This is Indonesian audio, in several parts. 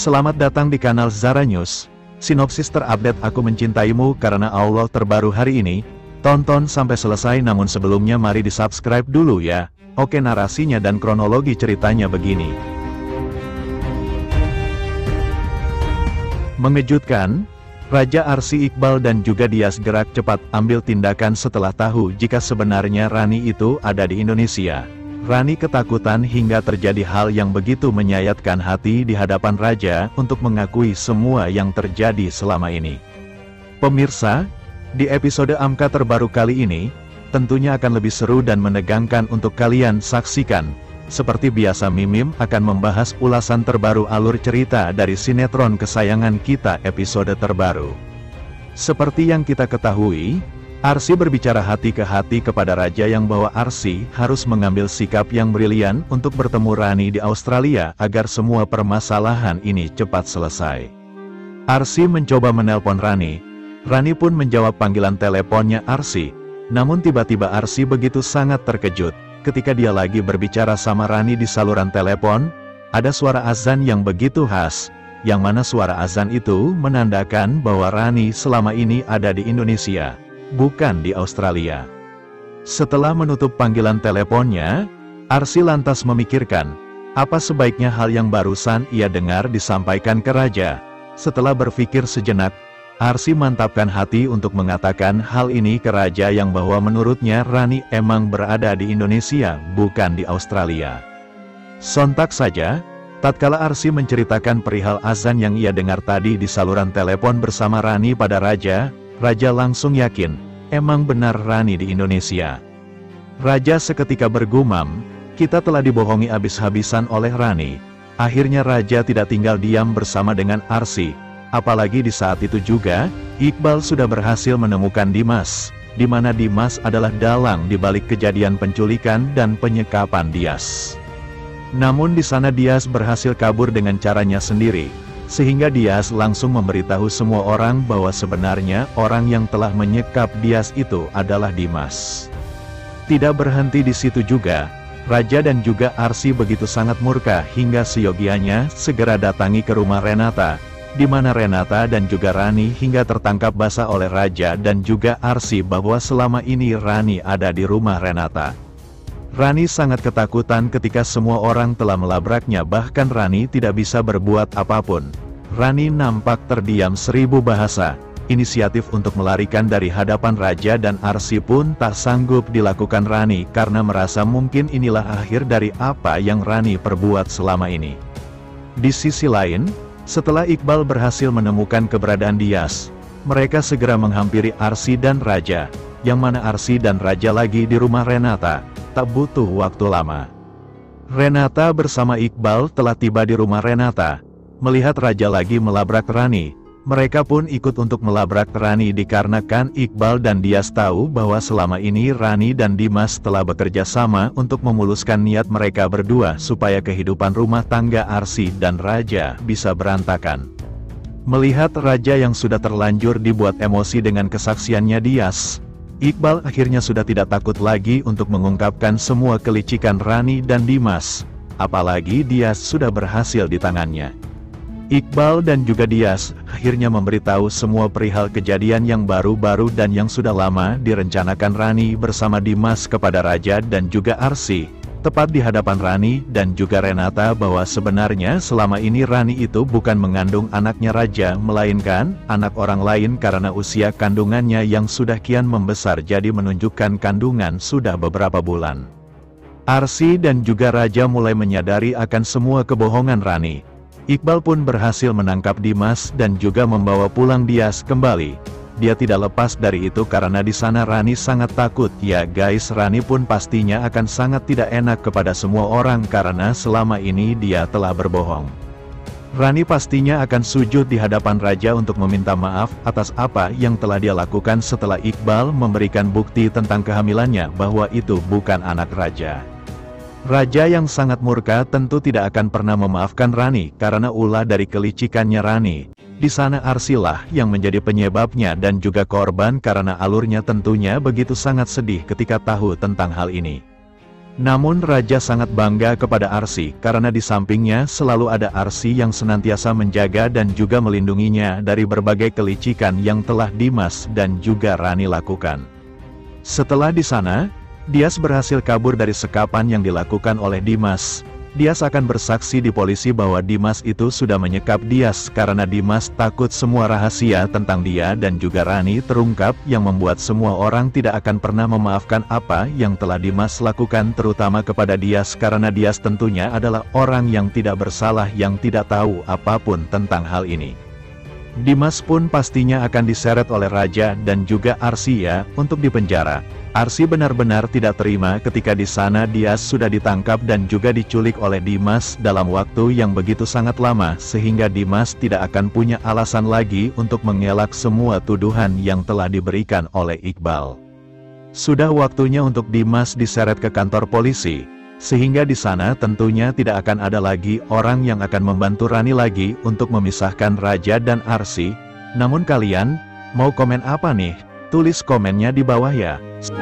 Selamat datang di kanal Zara News. Sinopsis terupdate Aku Mencintaimu Karena Allah terbaru hari ini. Tonton sampai selesai, namun sebelumnya mari di subscribe dulu ya. Oke, narasinya dan kronologi ceritanya begini. Mengejutkan, Raja Arsy Iqbal dan juga Dias gerak cepat ambil tindakan setelah tahu jika sebenarnya Rani itu ada di Indonesia. Rani ketakutan hingga terjadi hal yang begitu menyayatkan hati di hadapan Raja untuk mengakui semua yang terjadi selama ini. Pemirsa, di episode Amka terbaru kali ini, tentunya akan lebih seru dan menegangkan untuk kalian saksikan. Seperti biasa, Mimim akan membahas ulasan terbaru alur cerita dari sinetron kesayangan kita episode terbaru. Seperti yang kita ketahui, Arsy berbicara hati ke hati kepada Raja yang bahwa Arsy harus mengambil sikap yang brilian untuk bertemu Rani di Australia agar semua permasalahan ini cepat selesai. Arsy mencoba menelpon Rani. Rani pun menjawab panggilan teleponnya Arsy. Namun tiba-tiba Arsy begitu sangat terkejut. Ketika dia lagi berbicara sama Rani di saluran telepon, ada suara azan yang begitu khas. Yang mana suara azan itu menandakan bahwa Rani selama ini ada di Indonesia, bukan di Australia. Setelah menutup panggilan teleponnya, Arsy lantas memikirkan, apa sebaiknya hal yang barusan ia dengar disampaikan ke Raja. Setelah berpikir sejenak, Arsy mantapkan hati untuk mengatakan hal ini ke Raja yang bahwa menurutnya Rani emang berada di Indonesia, bukan di Australia. Sontak saja, tatkala Arsy menceritakan perihal azan yang ia dengar tadi di saluran telepon bersama Rani pada Raja, Raja langsung yakin, emang benar Rani di Indonesia. Raja seketika bergumam, kita telah dibohongi habis-habisan oleh Rani. Akhirnya Raja tidak tinggal diam bersama dengan Arsy. Apalagi di saat itu juga, Iqbal sudah berhasil menemukan Dimas, di mana Dimas adalah dalang di balik kejadian penculikan dan penyekapan Dias. Namun di sana Dias berhasil kabur dengan caranya sendiri. Sehingga Dias langsung memberitahu semua orang bahwa sebenarnya orang yang telah menyekap Dias itu adalah Dimas. Tidak berhenti di situ juga, Raja dan juga Arsy begitu sangat murka hingga seyogianya segera datangi ke rumah Renata, di mana Renata dan juga Rani hingga tertangkap basah oleh Raja dan juga Arsy bahwa selama ini Rani ada di rumah Renata. Rani sangat ketakutan ketika semua orang telah melabraknya, bahkan Rani tidak bisa berbuat apapun. Rani nampak terdiam 1000 bahasa. Inisiatif untuk melarikan dari hadapan Raja dan Arsy pun tak sanggup dilakukan Rani karena merasa mungkin inilah akhir dari apa yang Rani perbuat selama ini. Di sisi lain, setelah Iqbal berhasil menemukan keberadaan Dias, mereka segera menghampiri Arsy dan Raja, yang mana Arsy dan Raja lagi di rumah Renata. Tak butuh waktu lama, Renata bersama Iqbal telah tiba di rumah Renata. Melihat Raja lagi melabrak Rani, mereka pun ikut untuk melabrak Rani dikarenakan Iqbal dan Dias tahu bahwa selama ini Rani dan Dimas telah bekerja sama untuk memuluskan niat mereka berdua supaya kehidupan rumah tangga Arsy dan Raja bisa berantakan. Melihat Raja yang sudah terlanjur dibuat emosi dengan kesaksiannya Dias, Iqbal akhirnya sudah tidak takut lagi untuk mengungkapkan semua kelicikan Rani dan Dimas, apalagi Dias sudah berhasil di tangannya. Iqbal dan juga Dias akhirnya memberitahu semua perihal kejadian yang baru-baru dan yang sudah lama direncanakan Rani bersama Dimas kepada Raja dan juga Arsy, tepat di hadapan Rani dan juga Renata bahwa sebenarnya selama ini Rani itu bukan mengandung anaknya Raja, melainkan anak orang lain karena usia kandungannya yang sudah kian membesar jadi menunjukkan kandungan sudah beberapa bulan. Arsy dan juga Raja mulai menyadari akan semua kebohongan Rani. Iqbal pun berhasil menangkap Dimas dan juga membawa pulang Dias kembali. Dia tidak lepas dari itu karena di sana Rani sangat takut. Ya guys, Rani pun pastinya akan sangat tidak enak kepada semua orang karena selama ini dia telah berbohong. Rani pastinya akan sujud di hadapan Raja untuk meminta maaf atas apa yang telah dia lakukan setelah Iqbal memberikan bukti tentang kehamilannya bahwa itu bukan anak Raja. Raja yang sangat murka tentu tidak akan pernah memaafkan Rani karena ulah dari kelicikannya Rani. Di sana Arsy lah yang menjadi penyebabnya dan juga korban karena alurnya tentunya begitu sangat sedih ketika tahu tentang hal ini. Namun Raja sangat bangga kepada Arsy karena di sampingnya selalu ada Arsy yang senantiasa menjaga dan juga melindunginya dari berbagai kelicikan yang telah Dimas dan juga Rani lakukan. Setelah di sana, Dias berhasil kabur dari sekapan yang dilakukan oleh Dimas. Dias akan bersaksi di polisi bahwa Dimas itu sudah menyekap Dias karena Dimas takut semua rahasia tentang dia dan juga Rani terungkap yang membuat semua orang tidak akan pernah memaafkan apa yang telah Dimas lakukan terutama kepada Dias karena Dias tentunya adalah orang yang tidak bersalah yang tidak tahu apapun tentang hal ini. Dimas pun pastinya akan diseret oleh Raja dan juga Arsy ya untuk dipenjara. Arsy benar-benar tidak terima ketika di sana Dias sudah ditangkap dan juga diculik oleh Dimas dalam waktu yang begitu sangat lama sehingga Dimas tidak akan punya alasan lagi untuk mengelak semua tuduhan yang telah diberikan oleh Iqbal. Sudah waktunya untuk Dimas diseret ke kantor polisi, sehingga di sana tentunya tidak akan ada lagi orang yang akan membantu Rani lagi untuk memisahkan Raja dan Arsy. Namun kalian, mau komen apa nih? Tulis komennya di bawah ya.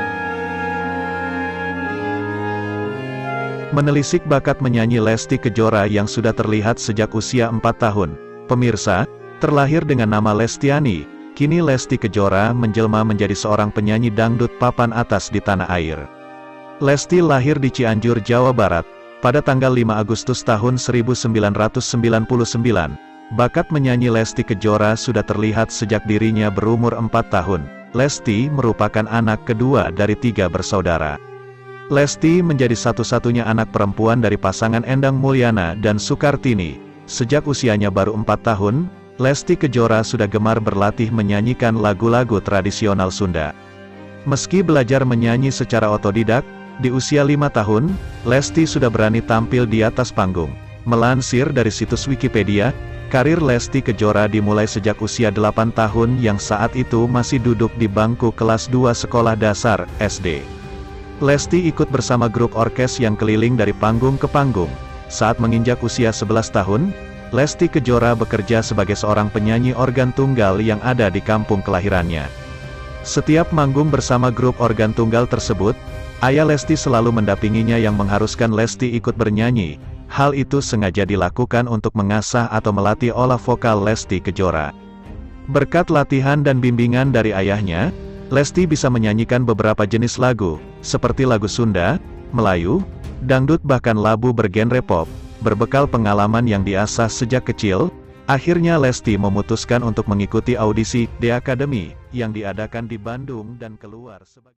Menelisik bakat menyanyi Lesti Kejora yang sudah terlihat sejak usia 4 tahun. Pemirsa, terlahir dengan nama Lestiani, kini Lesti Kejora menjelma menjadi seorang penyanyi dangdut papan atas di tanah air. Lesti lahir di Cianjur, Jawa Barat, pada tanggal 5 Agustus tahun 1999. Bakat menyanyi Lesti Kejora sudah terlihat sejak dirinya berumur 4 tahun. Lesti merupakan anak kedua dari 3 bersaudara. Lesti menjadi satu-satunya anak perempuan dari pasangan Endang Mulyana dan Sukartini. Sejak usianya baru 4 tahun, Lesti Kejora sudah gemar berlatih menyanyikan lagu-lagu tradisional Sunda. Meski belajar menyanyi secara otodidak, di usia 5 tahun, Lesti sudah berani tampil di atas panggung. Melansir dari situs Wikipedia, karir Lesti Kejora dimulai sejak usia 8 tahun yang saat itu masih duduk di bangku kelas 2 sekolah dasar, SD. Lesti ikut bersama grup orkes yang keliling dari panggung ke panggung. Saat menginjak usia 11 tahun, Lesti Kejora bekerja sebagai seorang penyanyi organ tunggal yang ada di kampung kelahirannya. Setiap manggung bersama grup organ tunggal tersebut, ayah Lesti selalu mendampinginya yang mengharuskan Lesti ikut bernyanyi. Hal itu sengaja dilakukan untuk mengasah atau melatih olah vokal Lesti Kejora. Berkat latihan dan bimbingan dari ayahnya, Lesti bisa menyanyikan beberapa jenis lagu, seperti lagu Sunda, Melayu, dangdut bahkan lagu bergenre pop. Berbekal pengalaman yang diasah sejak kecil, akhirnya Lesti memutuskan untuk mengikuti audisi The Academy, yang diadakan di Bandung dan keluar sebagai